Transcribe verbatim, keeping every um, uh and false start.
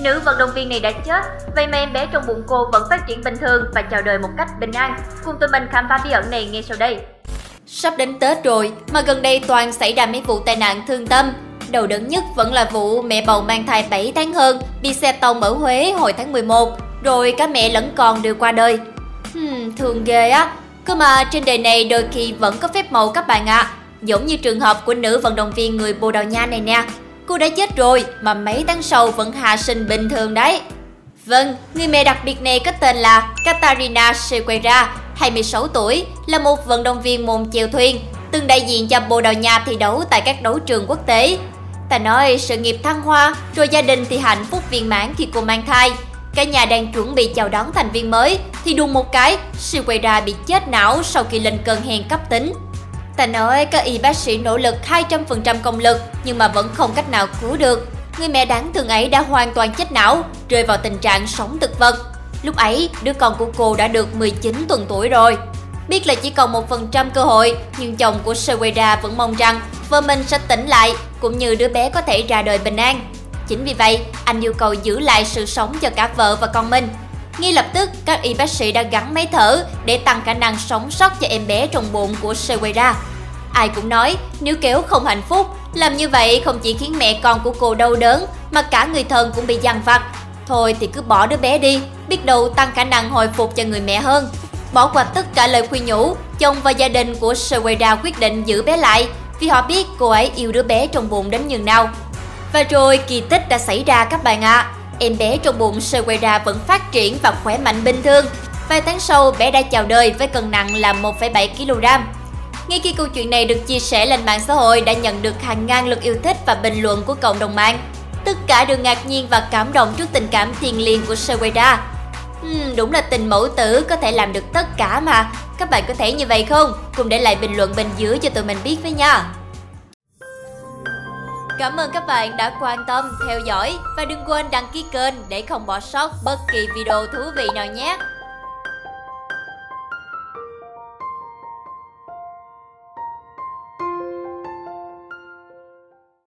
Nữ vận động viên này đã chết, vậy mà em bé trong bụng cô vẫn phát triển bình thường và chào đời một cách bình an. Cùng tụi mình khám phá bí ẩn này ngay sau đây. Sắp đến Tết rồi mà gần đây toàn xảy ra mấy vụ tai nạn thương tâm. Đầu đớn nhất vẫn là vụ mẹ bầu mang thai bảy tháng hơn bị xe tông ở Huế hồi tháng mười một, rồi cả mẹ lẫn con đều qua đời. Hmm, thương ghê á. Cơ mà trên đời này đôi khi vẫn có phép màu các bạn ạ. À. Giống như trường hợp của nữ vận động viên người Bồ Đào Nha này nè. Cô đã chết rồi mà mấy tháng sau vẫn hạ sinh bình thường đấy. Vâng, người mẹ đặc biệt này có tên là Catarina Sequeira, hai mươi sáu tuổi, là một vận động viên môn chèo thuyền, từng đại diện cho Bồ Đào Nha thi đấu tại các đấu trường quốc tế. Ta nói sự nghiệp thăng hoa, rồi gia đình thì hạnh phúc viên mãn khi cô mang thai. Cả nhà đang chuẩn bị chào đón thành viên mới, thì đùng một cái, Sequeira bị chết não sau khi lên cơn hen cấp tính. Ta nói các y bác sĩ nỗ lực hai trăm phần trăm công lực nhưng mà vẫn không cách nào cứu được. Người mẹ đáng thương ấy đã hoàn toàn chết não, rơi vào tình trạng sống thực vật. Lúc ấy, đứa con của cô đã được mười chín tuần tuổi rồi. Biết là chỉ còn một phần trăm cơ hội, nhưng chồng của Sequeira vẫn mong rằng vợ mình sẽ tỉnh lại, cũng như đứa bé có thể ra đời bình an. Chính vì vậy, anh yêu cầu giữ lại sự sống cho cả vợ và con mình. Ngay lập tức, các y bác sĩ đã gắn máy thở để tăng khả năng sống sót cho em bé trong bụng của Sequeira. Ai cũng nói, nếu kéo không hạnh phúc, làm như vậy không chỉ khiến mẹ con của cô đau đớn, mà cả người thân cũng bị dằn vặt. Thôi thì cứ bỏ đứa bé đi, biết đâu tăng khả năng hồi phục cho người mẹ hơn. Bỏ qua tất cả lời khuyên nhủ, chồng và gia đình của Sequeira quyết định giữ bé lại, vì họ biết cô ấy yêu đứa bé trong bụng đến nhường nào. Và rồi kỳ tích đã xảy ra các bạn ạ. À. Em bé trong bụng Sequeira vẫn phát triển và khỏe mạnh bình thường. Vài tháng sau, bé đã chào đời với cân nặng là một phẩy bảy ki lô gam. Ngay khi câu chuyện này được chia sẻ lên mạng xã hội đã nhận được hàng ngàn lượt yêu thích và bình luận của cộng đồng mạng. Tất cả đều ngạc nhiên và cảm động trước tình cảm thiêng liêng của Sequeira. Hmm, đúng là tình mẫu tử có thể làm được tất cả mà. Các bạn có thể như vậy không? Cùng để lại bình luận bên dưới cho tụi mình biết với nha. Cảm ơn các bạn đã quan tâm, theo dõi và đừng quên đăng ký kênh để không bỏ sót bất kỳ video thú vị nào nhé.